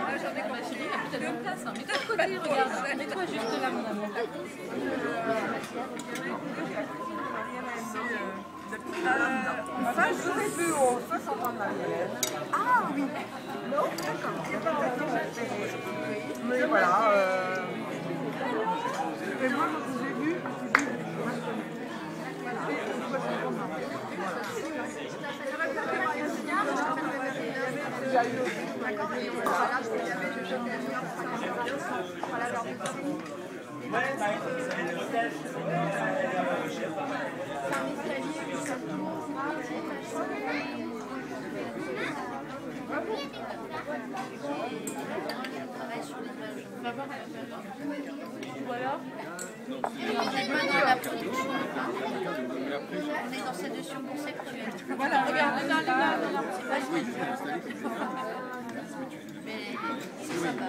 J'en ai compris. T'as deux places. Mets-toi de côté, regarde. Mets-toi juste là, mon amour. Ça, je serai plus haut, 60 ans de Marie-Hélène. Ah oui. Non, d'accord. Mais voilà. Et moi, quand j'ai vu, Ou alors Maintenant, la production. On est dans cette notion conceptuelle. voilà, regarde, là. C'est pas juste. Mais c'est sympa.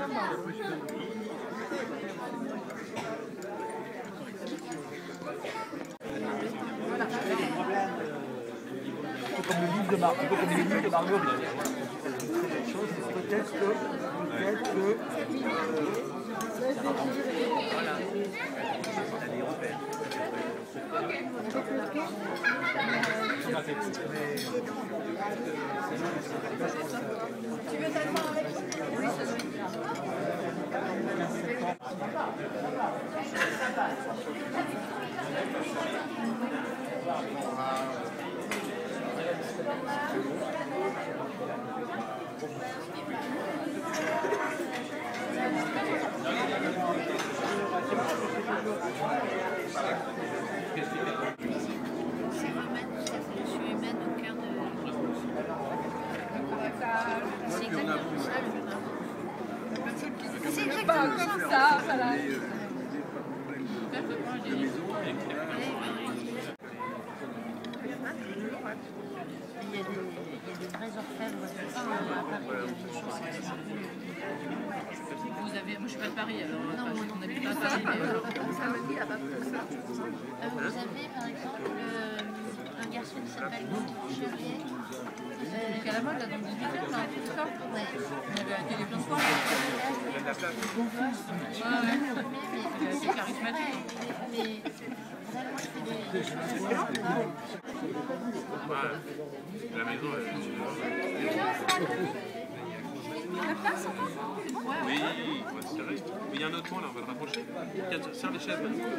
Comme le livre de Marguerite. Peut-être que Tu veux t'asseoir avec? Oui, c'est exactement ça. Voilà. Il y a des vrais orfèvres à Paris. Vous avez, moi je suis pas de Paris alors, Non, on n'habite pas à Paris. Vous avez par exemple un garçon qui s'appelle Chevrier. Il est à la mode là dans le 18e, là, tout ça. Ouais. On avait arrêté les plein de fois. C'est charismatique. Mais vraiment, c'est des La maison, elle oui, on va se tirer. Mais il y a un autre point là, on va le rapprocher. Serre les chaises maintenant.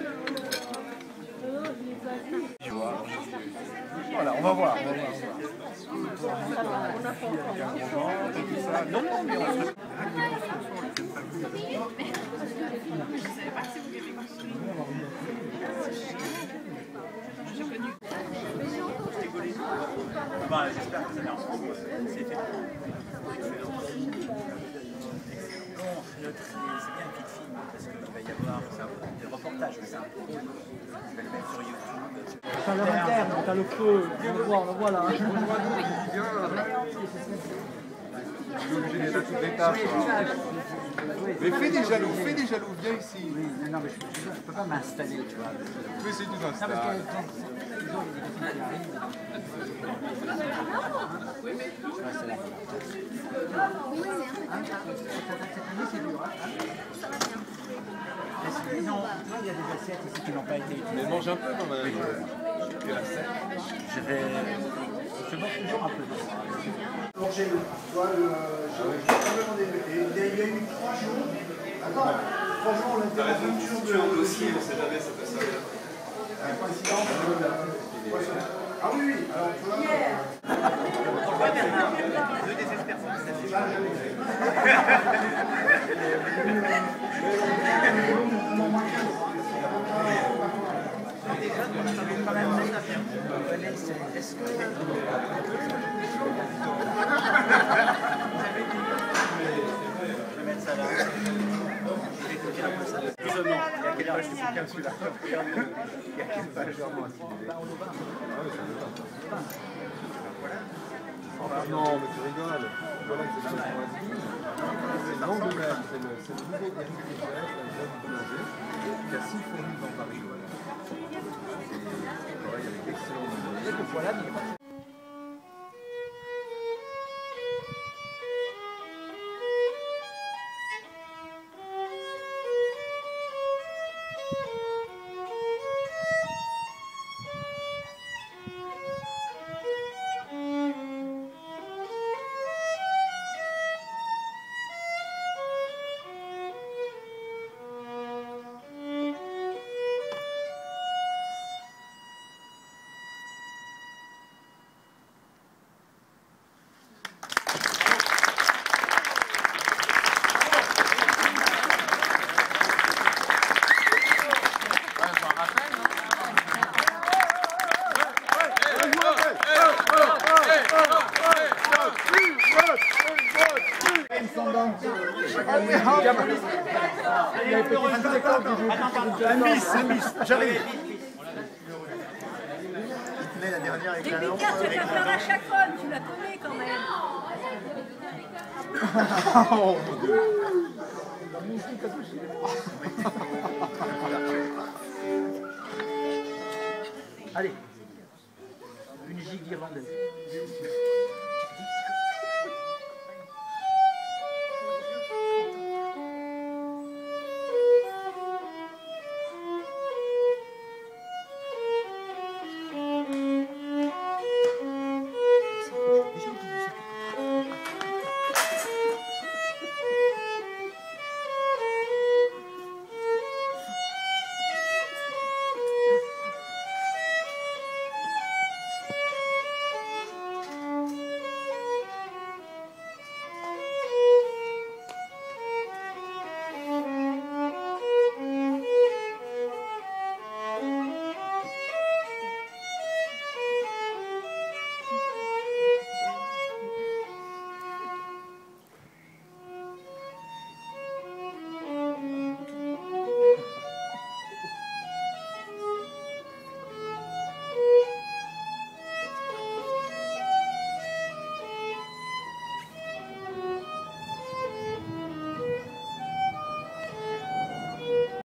voilà, on va voir. Non, non, mais on se... J'espère que ça vient en France. C'est fait. C'est bien un petit film parce qu'il va y avoir des reportages de ça. Je vais le mettre sur YouTube. T'as le interne, t'as le feu, le voilà. Je suis obligé d'être toutes les tâches. Mais fais des jaloux, viens ici. Oui, non, mais je ne peux pas m'installer, tu vois. Mais c'est du Non, parce que toujours, il y a des filles qui arrivent. Je reste là. Cette année, c'est dur. Est-ce qu'ils ont... Il y a des assiettes ici qui n'ont pas été utilisées. Mais mange un peu quand même. Je vais... Je mange toujours un peu. Mangez-le. Tu vois, il y a eu 3 jours. Attends, 3 jours, on a été en rupture de dossier, on sait jamais, ça peut servir. Coïncidence. Ah oui, oui. Alors, tu vois. Deux désespérants. Est-ce que... Je vais mettre ça là. Je vais écouter un peu ça. Il y a quelle page tu fais celui-là? Il y a quelle page Non, mais tu rigoles. Voilà, c'est le l'Angoulême, c'est le nouveau Eric Lefebvre, la jeune boulanger, qui a 6 fourmis dans Paris. C'est pareil avec d'excellents boulangers. Un miss, j'arrive. Mais la dernière avec la lampe. Tu vas faire la chaconne, tu la connais quand même. Oh mon Dieu. Allez, une gigue irlandaise.